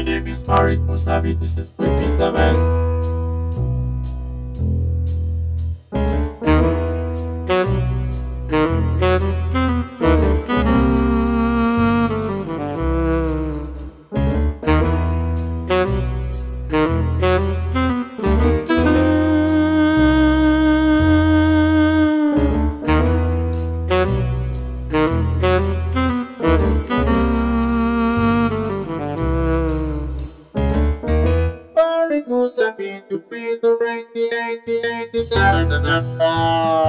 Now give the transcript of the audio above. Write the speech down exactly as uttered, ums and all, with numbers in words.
name is Farid Musavi, this is fifty-seven. Farid Musavi to be the rain, the rain, the rain, the rain, the rain,